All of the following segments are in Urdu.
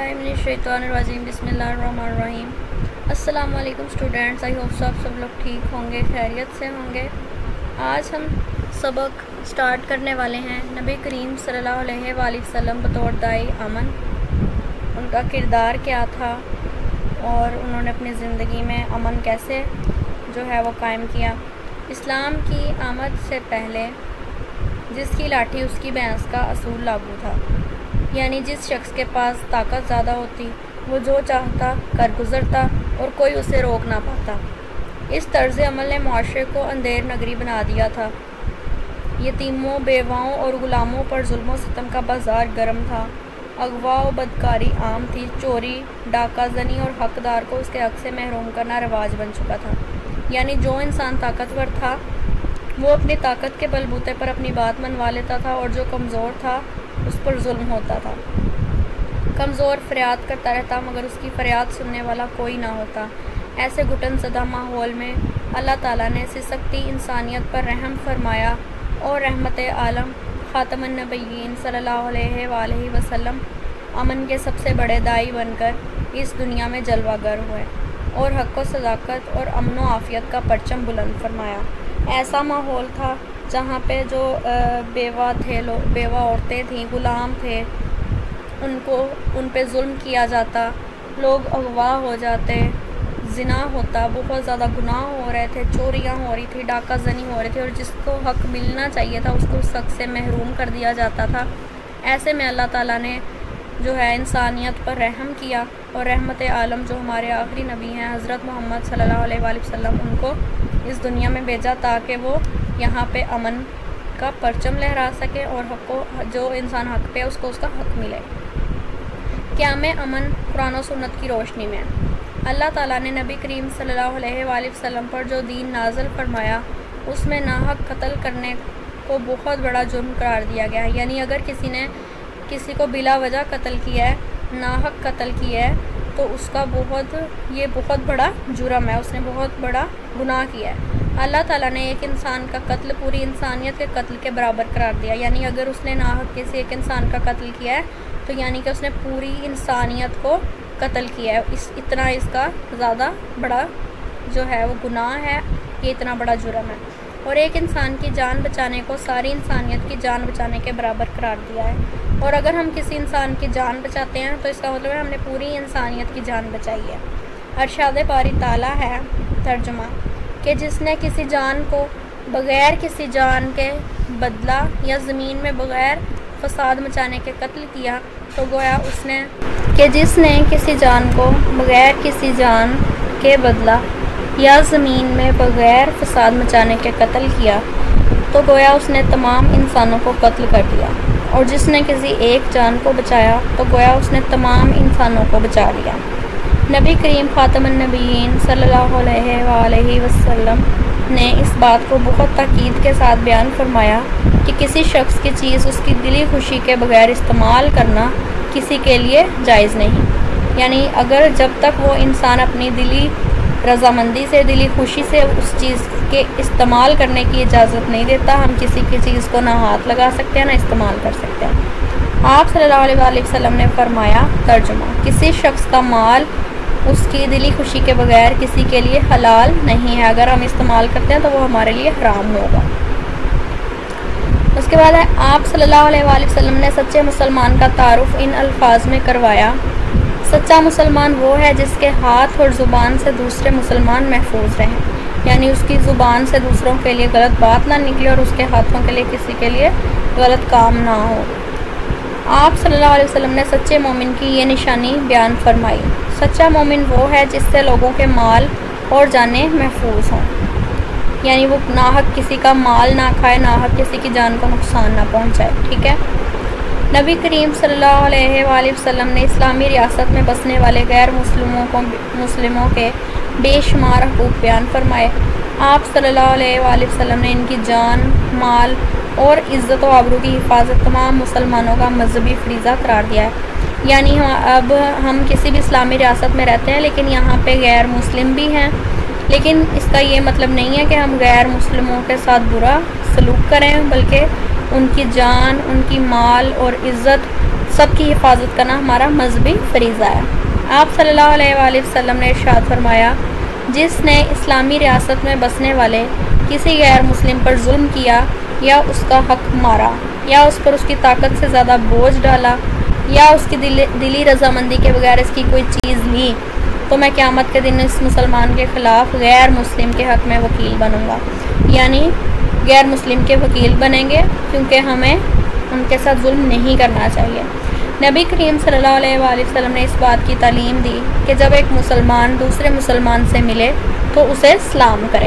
बिस्मिल्लाहिर्रहमानिर्रहीम बिस्मिल्लाहिर्रहमानिर्रहीम। अस्सलाम वालेकुम स्टूडेंट्स, आई होप सब लोग ठीक होंगे, खैरियत से होंगे। आज हम सबक स्टार्ट करने वाले हैं नबी करीम सल्लल्लाहु अलैहि वसल्लम बतौर दाई अमन, उनका किरदार क्या था और उन्होंने अपनी ज़िंदगी में अमन कैसे जो है वो कायम किया। इस्लाम की आमद से पहले जिसकी लाठी उसकी भैंस का असूल लागू था, यानी जिस शख्स के पास ताकत ज़्यादा होती वो जो चाहता कर गुज़रता और कोई उसे रोक ना पाता। इस तर्ज़ अमल ने मुआशरे को अंधेर नगरी बना दिया था। यतीमों, बेवाओं और ग़ुलामों पर जुल्म सितम का बाज़ार गर्म था। अगवा व बदकारी आम थी। चोरी, डाका ज़नी और हकदार को उसके हक़ से महरूम करना रिवाज बन चुका था। यानी जो इंसान ताकतवर था वो अपनी ताकत के बलबूते पर अपनी बात मनवा लेता था और जो कमज़ोर था उस पर जुल्म होता था। कमज़ोर फरियाद करता रहता मगर उसकी फरियाद सुनने वाला कोई ना होता। ऐसे घुटन ज़दा माहौल में अल्लाह ताला ने सिसकती इंसानियत पर रहम फरमाया और रहमत आलम ख़ातमुन नबिय्यीन सल्लल्लाहु अलैहि वसल्लम अमन के सबसे बड़े दाई बनकर इस दुनिया में जलवागर हुए और हक़ व सदाकत और अमन व आफ़ियत का परचम बुलंद फरमाया। ऐसा माहौल था जहाँ पे जो बेवा औरतें थीं, ग़ुलाम थे, उन पे जुल्म किया जाता, लोग अगवा हो जाते, ज़िना होता, बहुत ज़्यादा गुनाह हो रहे थे, चोरियाँ हो रही थी, डाका ज़नी हो रही थी और जिसको हक़ मिलना चाहिए था उसको उस हक़ से महरूम कर दिया जाता था। ऐसे में अल्लाह ताला ने जो है इंसानियत पर रहम किया और रहमत आलम जो हमारे आखिरी नबी हैं हज़रत मोहम्मद सल्लल्लाहु अलैहि वसल्लम, उनको इस दुनिया में भेजा ताकि वो यहाँ पे अमन का परचम लहरा सके और हक़ को, जो इंसान हक़ पे उसको उसका हक़ मिले। क़याम अमन कुरान और सुन्नत की रोशनी में अल्लाह ताला ने नबी करीम सल्लल्लाहु अलैहि वसल्लम पर जो दीन नाज़िल फरमाया उसमें नाहक कत्ल करने को बहुत बड़ा जुर्म करार दिया गया है। यानी अगर किसी ने किसी को बिला वजह कत्ल किया है, नाहक कत्ल किया है, तो उसका ये बहुत बड़ा जुर्म है, उसने बहुत बड़ा गुनाह किया है। अल्लाह ताला ने एक इंसान का कत्ल पूरी इंसानियत के कत्ल के बराबर करार दिया। यानी अगर उसने नाहक किसी एक इंसान का कत्ल किया है तो यानी कि उसने पूरी इंसानियत को कत्ल किया है। इतना इसका ज़्यादा बड़ा जो है वो गुनाह है, ये इतना बड़ा जुर्म है। और एक इंसान की जान बचाने को सारी इंसानियत की जान बचाने के बराबर करार दिया है। और अगर हम किसी इंसान की जान बचाते हैं तो इसका मतलब है हमने पूरी इंसानियत की जान बचाई है। अरशाद बारी ताला है तर्जुमा कि जिसने किसी जान को बग़ैर किसी जान के बदला या ज़मीन में बग़ैर फसाद मचाने के कत्ल किया तो गोया उसने जिसने किसी जान को बग़ैर किसी जान के बदला या ज़मीन में बग़ैर फसाद मचाने के कत्ल किया तो गोया उसने तमाम इंसानों को कत्ल कर दिया। और जिसने किसी एक जान को बचाया तो गोया उसने तमाम इंसानों को बचा लिया। नबी करीम ख़ातमुन नबिय्यीन सल्लल्लाहु अलैहि वसल्लम ने इस बात को बहुत ताकीद के साथ बयान फरमाया कि किसी शख्स की चीज़ उसकी दिली खुशी के बगैर इस्तेमाल करना किसी के लिए जायज़ नहीं। यानी अगर जब तक वो इंसान अपनी दिली रज़ामंदी से, दिली खुशी से उस चीज़ के इस्तेमाल करने की इजाज़त नहीं देता, हम किसी की चीज़ को ना हाथ लगा सकते हैं ना इस्तेमाल कर सकते हैं। आप सल्लल्लाहु अलैहि वसल्लम ने फरमाया तर्जुमा, किसी शख्स का माल उसकी दिली खुशी के बगैर किसी के लिए हलाल नहीं है। अगर हम इस्तेमाल करते हैं तो वो हमारे लिए हराम होगा। उसके बाद है आप सल्लल्लाहु अलैहि वसल्लम ने सच्चे मुसलमान का तारुफ इन अल्फाज में करवाया, सच्चा मुसलमान वो है जिसके हाथ और ज़ुबान से दूसरे मुसलमान महफूज रहें। यानी उसकी ज़ुबान से दूसरों के लिए गलत बात ना निकले और उसके हाथों के लिए किसी के लिए गलत काम ना हो। आप सल्लल्लाहु अलैहि वसल्लम ने सच्चे मोमिन की ये निशानी बयान फरमाई, सच्चा मोमिन वो है जिससे लोगों के माल और जानें महफूज हों। यानी वो नाहक किसी का माल ना खाए, नाहक किसी की जान को नुकसान ना पहुँचाए। ठीक है। नबी करीम सल्लल्लाहु अलैहि वसल्लम ने इस्लामी रियासत में बसने वाले गैर मुस्लिमों के बेशुमार हकूक़ बयान फरमाए। आप सल्लल्लाहु अलैहि वसल्लम ने इनकी जान, माल और इज़्ज़त व आबरू की हिफाजत तमाम मुसलमानों का मजहबी फरीज़ा करार दिया है। यानी अब हम किसी भी इस्लामी रियासत में रहते हैं लेकिन यहाँ पे गैर मुस्लिम भी हैं, लेकिन इसका ये मतलब नहीं है कि हम गैर मुस्लिमों के साथ बुरा सलूक करें, बल्कि उनकी जान, उनकी माल और इज़्ज़त سب کی حفاظت کرنا ہمارا مذہبی فریضہ ہے۔ آپ صلی اللہ علیہ وآلہ وسلم نے ارشاد فرمایا، جس نے اسلامی ریاست میں بسنے والے کسی غیر مسلم پر ظلم کیا یا اس کا حق مارا یا اس پر اس کی طاقت سے زیادہ بوجھ ڈالا یا اس کی دلی رضامندی کے بغیر اس کی کوئی چیز لی، تو میں قیامت کے دن اس مسلمان کے خلاف غیر مسلم کے حق میں وکیل بنوں گا۔ یعنی غیر مسلم کے وکیل بنیں گے، کیونکہ ہمیں ان کے ساتھ ظلم نہیں کرنا چاہیے۔ نبی کریم صلی اللہ علیہ وآلہ وسلم نے اس بات کی تعلیم دی کہ جب ایک مسلمان دوسرے مسلمان سے ملے تو اسے سلام کرے۔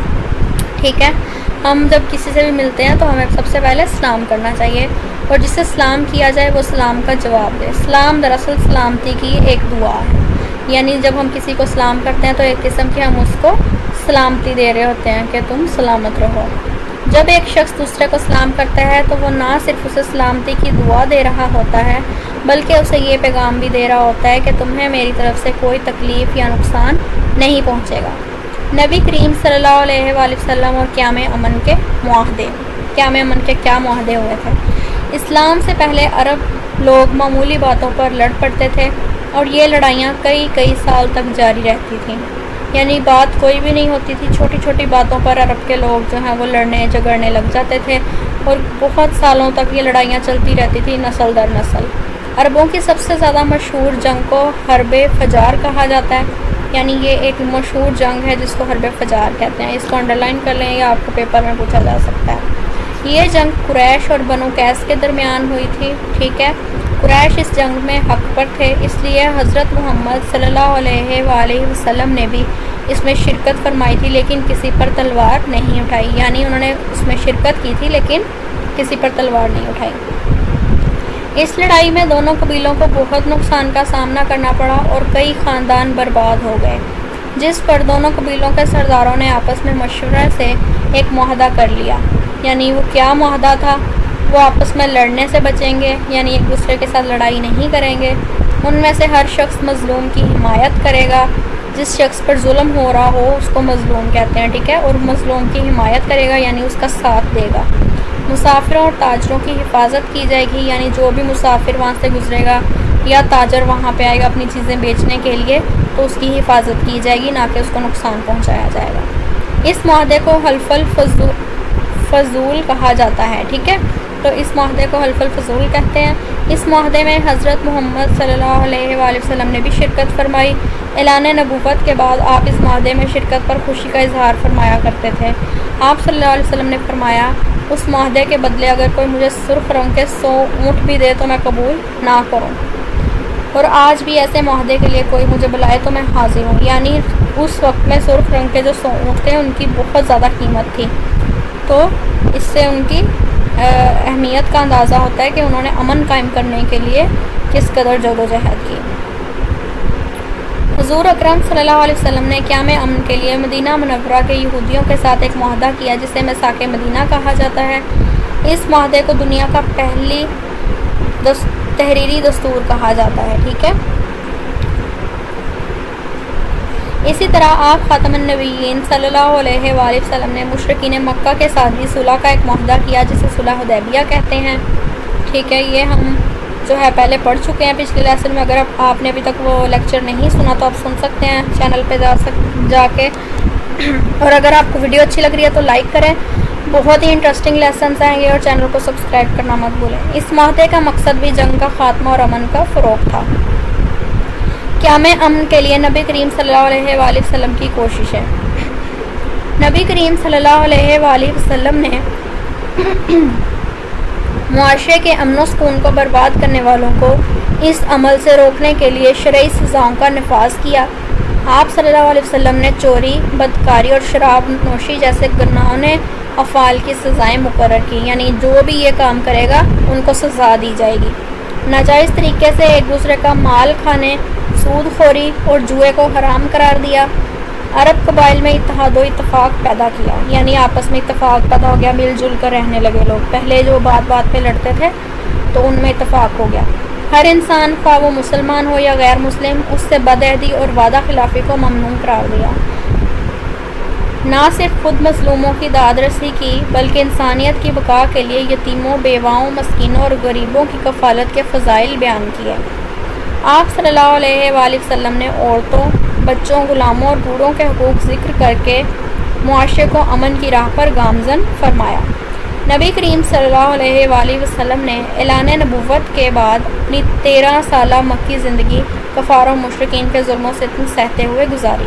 ٹھیک ہے، ہم جب کسی سے بھی ملتے ہیں تو ہمیں سب سے پہلے سلام کرنا چاہیے، اور جس سے سلام کیا جائے وہ سلام کا جواب دے۔ سلام دراصل سلامتی کی ایک دعا ہے، یعنی جب ہم کسی کو سلام کرتے ہیں تو ایک قسم کی ہم اس کو سلامتی دے رہے ہوتے ہیں کہ تم سلامت رہو۔ جب ایک شخص دوسرے کو سلام کرتا ہے تو وہ نہ صرف اسے سلامتی کی دعا دے رہا ہوتا ہے، بلکہ اسے یہ پیغام بھی دے رہا ہوتا ہے کہ تمہیں میری طرف سے کوئی تکلیف یا نقصان نہیں پہنچے گا۔ نبی کریم صلی اللہ علیہ وآلہ وسلم اور قیام امن کے معاہدے۔ قیام امن کے کیا معاہدے ہوئے تھے؟ اسلام سے پہلے عرب لوگ معمولی باتوں پر لڑ پڑتے تھے، اور یہ لڑائیاں کئی سال تک جاری رہتی تھیں۔ یعنی بات کوئی بھی نہیں ہوتی تھی، چھوٹی چھوٹی باتوں پر عرب کے لوگ جو ہیں وہ لڑنے جھگڑنے لگ جاتے تھے، اور بہت سالوں تک یہ لڑائیاں چلتی رہتی تھی، نسل در نسل۔ عربوں کی سب سے زیادہ مشہور جنگ کو حرب فجار کہا جاتا ہے، یعنی یہ ایک مشہور جنگ ہے جس کو حرب فجار کہتے ہیں۔ اس کو انڈرلائن کر لیں یا آپ کو پیپر میں پوچھا جا سکتا ہے۔ یہ جنگ قریش اور بنو قیس کے درمیان ہوئی تھی۔ ٹھیک ہے، قریش اس جنگ میں حق پر تھے، اس لیے حضرت محمد صلی اللہ علیہ وآلہ وسلم نے بھی اس میں شرکت فرمائی تھی، لیکن کسی پر تلوار نہیں اٹھائی۔ یعنی انہوں نے اس میں شرکت کی تھی لیکن کسی پر تلوار نہیں اٹھائی۔ اس لڑائی میں دونوں قبیلوں کو بہت نقصان کا سامنا کرنا پڑا اور کئی خاندان برباد ہو گئے، جس پر دونوں قبیلوں کے سرداروں نے آپس میں مشورہ سے ایک معاہدہ کر لیا۔ یعنی وہ کیا معاہدہ تھا؟ وہ آپس میں لڑنے سے بچیں گے، یعنی ایک دوسرے کے ساتھ لڑائی نہیں کریں گے۔ ان میں سے ہر شخص مظلوم کی حمایت کرے گا، جس شخص پر ظلم ہو رہا ہو اس کو مظلوم کہتے ہیں۔ ٹھیک ہے، اور مظلوم کی حمایت کرے گا یعنی اس کا ساتھ دے گا۔ مسافروں اور تاجروں کی حفاظت کی جائے گی، یعنی جو بھی مسافر وہاں سے گزرے گا یا تاجر وہاں پہ آئے گا اپنی چیزیں بیچنے کے لیے تو اس کی حفاظت کی جائے گی، نہ کہ اس کو نقصان پہنچایا جائے گا۔ اس معاہدے کو حلف الفضول کہا جاتا ہے۔ ٹھیک ہے، تو اس معاہدے کو حلف الفضول کہتے ہیں۔ اس معاہدے میں حضرت محمد صلی اللہ علیہ وآلہ وسلم نے بھی شرکت فرمائی۔ اعلان نبوت کے بعد آپ اس معاہدے میں شرکت پر خوشی کا اظہار فرمایا کرتے تھے۔ آپ صلی اللہ علیہ وسلم نے فرمایا، اس معاہدے کے بدلے اگر کوئی مجھے سرخ رنگ کے 100 اونٹ بھی دے تو میں قبول نہ کروں، اور آج بھی ایسے معاہدے کے لیے کوئی مجھے بلائے تو میں حاضر ہوں۔ یعنی اس وقت میں سرخ رنگ کے جو 100 اونٹ تھے ان کی بہت زیادہ قیمت تھی، تو اس سے ان کی اہمیت کا اندازہ ہوتا ہے کہ انہوں نے امن قائم کرنے کے لیے کس قدر جدوجہد کی۔ حضور اکرم صلی اللہ علیہ وسلم نے قیام امن کے لیے مدینہ منورہ کے یہودیوں کے ساتھ ایک معاہدہ کیا جسے میثاق مدینہ کہا جاتا ہے۔ اس معاہدے کو دنیا کا پہلی تحریری دستور کہا جاتا ہے۔ ٹھیک ہے، اسی طرح آپ خاتم النبیین صلی اللہ علیہ وآلہ وسلم نے مشرکین مکہ کے ساتھ بھی صلح کا ایک معاہدہ کیا جسے صلح حدیبیہ کہتے ہیں۔ ٹھیک ہے، یہ ہم جو ہے پہلے پڑھ چکے ہیں پچھلے لیسن میں۔ اگر آپ نے ابھی تک وہ لیکچر نہیں سنا تو آپ سن سکتے ہیں چینل پہ جا کے، اور اگر آپ کو ویڈیو اچھی لگ رہی ہے تو لائک کریں، بہت ہی انٹرسٹنگ لیسنس آئیں گے، اور چینل کو سبسکرائب کرنا مت بھولیں۔ اس معاہدے کا مقصد بھی جنگ کا خاتمہ اور امن کا فروغ تھا۔ قیام امن کے لیے نبی کریم صلی اللہ علیہ وآلہ وسلم کی کوشش ہے۔ نبی کریم صلی اللہ علیہ وآلہ وسلم نے معاشرے کے امن و سکون کو برباد کرنے والوں کو اس عمل سے روکنے کے لیے شرعی سزاؤں کا نفاذ کیا۔ آپ صلی اللہ علیہ وسلم نے چوری، بدکاری اور شراب نوشی جیسے گناہوں افعال کی سزائیں مقرر کی، یعنی جو بھی یہ کام کرے گا ان کو سزا دی جائے گی۔ ناجائز طریقے سے ایک دوسرے کا مال کھانے، سود خوری اور جوئے کو حرام قرار دیا۔ عرب قبائل میں اتحاد و اتفاق پیدا کیا، یعنی آپس میں اتفاق پیدا ہو گیا، مل جل کر رہنے لگے لوگ۔ پہلے جو بات بات پہ لڑتے تھے تو ان میں اتفاق ہو گیا۔ ہر انسان خواہ وہ مسلمان ہو یا غیر مسلم، اس سے بدعہدی اور وعدہ خلافی کو ممنوع قرار دیا۔ نہ صرف خود مظلوموں کی داد رسی کی بلکہ انسانیت کی بقا کے لیے یتیموں، بیواؤں، مسکینوں اور غریبوں کی کفالت کے فضائل بیان کیے۔ آپ صلی اللہ علیہ وآلہ وسلم نے عورتوں، بچوں، غلاموں اور بوڑھوں کے حقوق ذکر کر کے معاشرے کو امن کی راہ پر گامزن فرمایا۔ نبی کریم صلی اللہ علیہ وآلہ وسلم نے اعلان نبوت کے بعد اپنی 13 سالہ مکی زندگی کفار و مشرکین کے ظلم و ستم سہتے ہوئے گزاری۔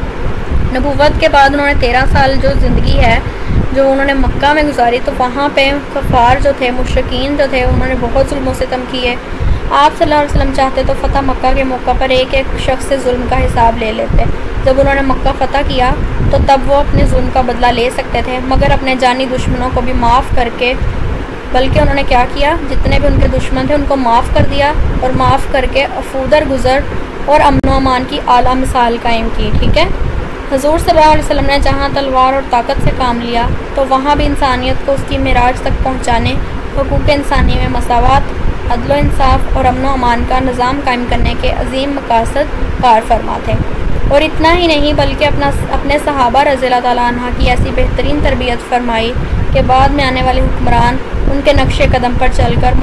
نبوت کے بعد انہوں نے 13 سال جو زندگی ہے جو انہوں نے مکہ میں گزاری، تو وہاں پہ کفار جو تھے، مشرکین جو تھے، انہوں نے بہت ظلم و ستم کیے۔ آپ صلی اللہ علیہ وسلم چاہتے تو فتح مکہ کے موقع پر ایک ایک شخص سے ظلم کا حساب لے لیتے۔ جب انہوں نے مکہ فتح کیا تو تب وہ اپنے ظلم کا بدلہ لے سکتے تھے، مگر اپنے جانی دشمنوں کو بھی معاف کر کے، بلکہ انہوں نے کیا کیا، جتنے بھی ان کے دشمن تھے ان کو معاف کر دیا، اور معاف کر کے عفو درگزر اور امن و امان کی اعلیٰ مثال قائم کی۔ ٹھیک ہے، حضور صلی اللہ علیہ وسلم نے جہاں تلوار اور طاقت سے کام لیا تو وہاں بھی انسانیت کو اس کی معراج تک پہنچانے، حقوق انسانی میں مساوات، عدل و انصاف اور امن و امان کا نظام قائم کرنے کے عظیم مقاصد کار فرما تھے۔ اور اتنا ہی نہیں بلکہ اپنے صحابہ رضی اللہ تعالیٰ عنہ کی ایسی بہترین تربیت فرمائی کہ بعد میں آنے والے حکمران ان کے نقش قدم پر چل کر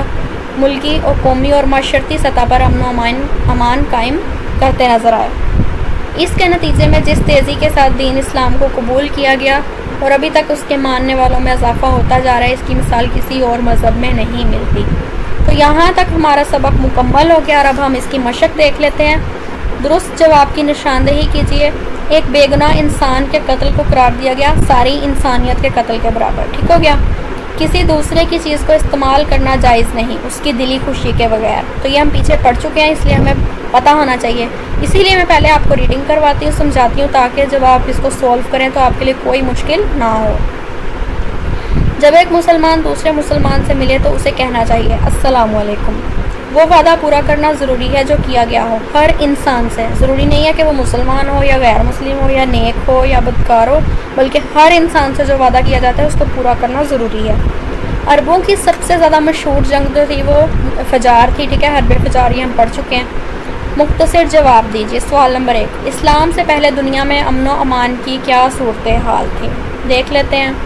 ملکی اور قومی اور معاشرتی سطح پر امن و امان قائم کرتے نظر آئے۔ اس کے نتیجے میں جس تیزی کے ساتھ دین اسلام کو قبول کیا گیا اور ابھی تک اس کے ماننے والوں میں اضافہ ہوتا جا رہا ہے، اس کی مثال کسی اور مذہب میں نہیں ملتی۔ تو یہاں تک ہمارا سبق مکمل ہو گیا، اور اب ہم اس کی مشق دیکھ لیتے ہیں۔ درست جواب کی نشاندہی کیجیے۔ ایک بے گناہ انسان کے قتل کو قرار دیا گیا ساری انسانیت کے قتل کے برابر۔ ٹھیک ہو گیا۔ کسی دوسرے کی چیز کو استعمال کرنا جائز نہیں اس کی دلی خوشی کے بغیر۔ تو یہ ہم پیچھے پڑھ چکے ہیں، اس لیے ہمیں پتہ ہونا چاہیے۔ اسی لیے میں پہلے آپ کو ریڈنگ کرواتی ہوں، سمجھاتی ہوں، تاکہ جب آپ اس کو سولو کریں تو آپ کے لیے کوئی مشکل نہ ہو۔ جب ایک مسلمان دوسرے مسلمان سے ملے تو اسے کہنا چاہیے السلام علیکم۔ وہ وعدہ پورا کرنا ضروری ہے جو کیا گیا ہو ہر انسان سے۔ ضروری نہیں ہے کہ وہ مسلمان ہو یا غیر مسلم ہو یا نیک ہو یا بدکار ہو، بلکہ ہر انسان سے جو وعدہ کیا جاتا ہے اس کو پورا کرنا ضروری ہے۔ عربوں کی سب سے زیادہ مشہور جنگ جو تھی وہ فجار تھی۔ ٹھیک ہے، حرب فجار یہ ہم پڑھ چکے ہیں۔ مختصر جواب دیجیے۔ سوال نمبر 1، اسلام سے پہلے دنیا میں امن و امان کی کیا صورتحال تھی؟ دیکھ لیتے ہیں۔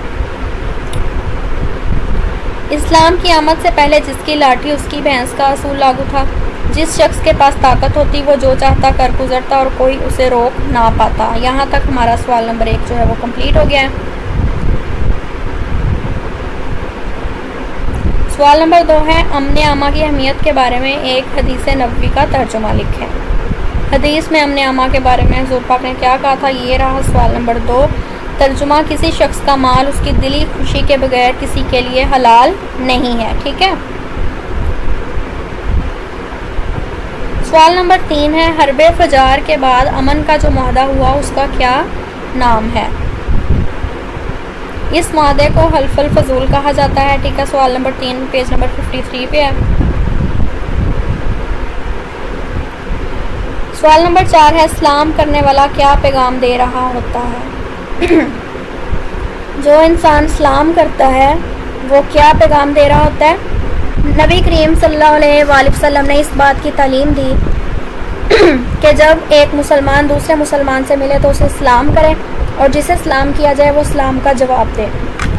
اسلام کی آمد سے پہلے جس کی لاٹھی اس کی بھینس کا اصول لاگو تھا۔ جس شخص کے پاس طاقت ہوتی وہ جو چاہتا کر گزرتا اور کوئی اسے روک نہ پاتا۔ یہاں تک ہمارا سوال نمبر 1 جو ہے وہ کمپلیٹ ہو گیا ہے۔ سوال نمبر 2 ہے امن عامہ کی اہمیت کے بارے میں ایک حدیث نبوی کا ترجمہ لکھیں۔ حدیث میں امن عامہ کے بارے میں حضور پاک نے کیا کہا تھا؟ یہ رہا سوال نمبر 2۔ ترجمہ، کسی شخص کا مال اس کی دلی خوشی کے بغیر کسی کے لیے حلال نہیں ہے۔ ٹھیک ہے۔ سوال نمبر 3 ہے حرب فجار کے بعد امن کا جو معاہدہ ہوا اس کا کیا نام ہے؟ اس معاہدے کو حلف الفضول کہا جاتا ہے۔ ٹھیک ہے، سوال نمبر 3 پیج نمبر 53 پہ ہے۔ سوال نمبر 4 ہے سلام کرنے والا کیا پیغام دے رہا ہوتا ہے؟ جو انسان سلام کرتا ہے وہ کیا پیغام دے رہا ہوتا ہے؟ نبی کریم صلی اللہ علیہ وآلہ وسلم نے اس بات کی تعلیم دی کہ جب ایک مسلمان دوسرے مسلمان سے ملے تو اسے سلام کرے، اور جسے سلام کیا جائے وہ سلام کا جواب دے۔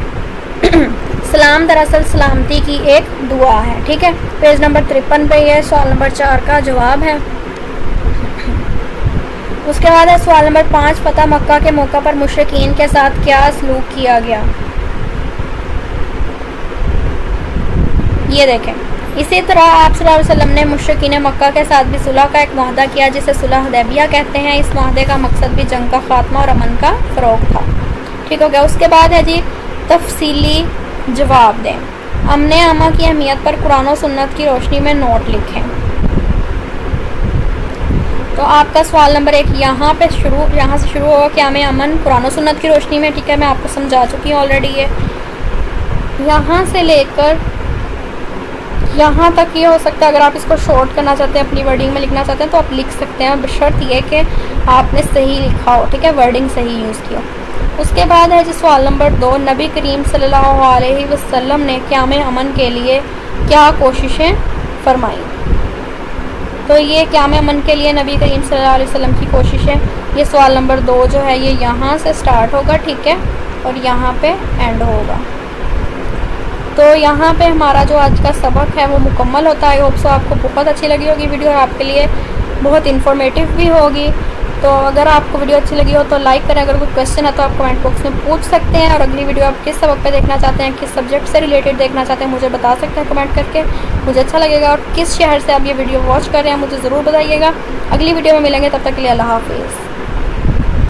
سلام دراصل سلامتی کی ایک دعا ہے۔ ٹھیک ہے، پیج نمبر 53 پہ یہ سوال نمبر 4 کا جواب ہے۔ اس کے بعد ہے سوال نمبر 5، فتح مکہ کے موقع پر مشرکین کے ساتھ کیا سلوک کیا گیا؟ یہ دیکھیں، اسی طرح آپ صلی اللہ علیہ وسلم نے مشرکین مکہ کے ساتھ بھی صلح کا ایک معاہدہ کیا جسے صلح حدیبیہ کہتے ہیں۔ اس معاہدے کا مقصد بھی جنگ کا خاتمہ اور امن کا فروغ تھا۔ ٹھیک ہو گیا۔ اس کے بعد ہے جی تفصیلی جواب دیں۔ امن عامہ کی اہمیت پر قرآن و سنت کی روشنی میں نوٹ لکھیں۔ تو آپ کا سوال نمبر 1 یہاں سے شروع ہوگا کہ ہمیں امن قرآن و سنت کی روشنی میں۔ ٹھیک ہے، میں آپ کو سمجھا چکی ہوں آلریڈی۔ یہاں سے لے کر یہاں تک یہ ہو سکتا ہے، اگر آپ اس کو شارٹ کرنا چاہتے ہیں، اپنی ورڈنگ میں لکھنا چاہتے ہیں تو آپ لکھ سکتے ہیں، بشرط یہ کہ آپ نے صحیح لکھا ہو۔ ٹھیک ہے، ورڈنگ صحیح یوز کیا۔ اس کے بعد ہے جی سوال نمبر 2، نبی کریم صلی اللہ علیہ وسلم نے قیام امن کے لیے کیا کوششیں فرمائیں؟ تو یہ قیام امن کے لیے نبی کریم صلی اللہ علیہ وسلم کی کوشش ہے۔ یہ سوال نمبر 2 جو ہے یہ یہاں سے سٹارٹ ہوگا، ٹھیک ہے، اور یہاں پہ اینڈ ہوگا۔ تو یہاں پہ ہمارا جو آج کا سبق ہے وہ مکمل ہوتا ہے۔ آئی ہوپ سو آپ کو بہت اچھی لگی ہوگی ویڈیو، اور آپ کے لیے بہت انفارمیٹیو بھی ہوگی۔ تو اگر آپ کو ویڈیو اچھی لگی ہو تو لائک کریں، اگر کوئی کویشچن ہے تو آپ کمنٹ باکس میں پوچھ سکتے ہیں، اور اگلی ویڈیو آپ کس سبق پہ دیکھنا چاہتے ہیں، کس سبجیکٹ سے ریلیٹڈ دیکھنا چاہتے ہیں مجھے بتا سکتے ہیں کمنٹ کر کے، مجھے اچھا لگے گا۔ اور کس شہر سے آپ یہ ویڈیو واچ کر رہے ہیں مجھے ضرور بتائیے گا۔ اگلی ویڈیو میں ملیں گے، تب تک کے لیے اللہ حافظ۔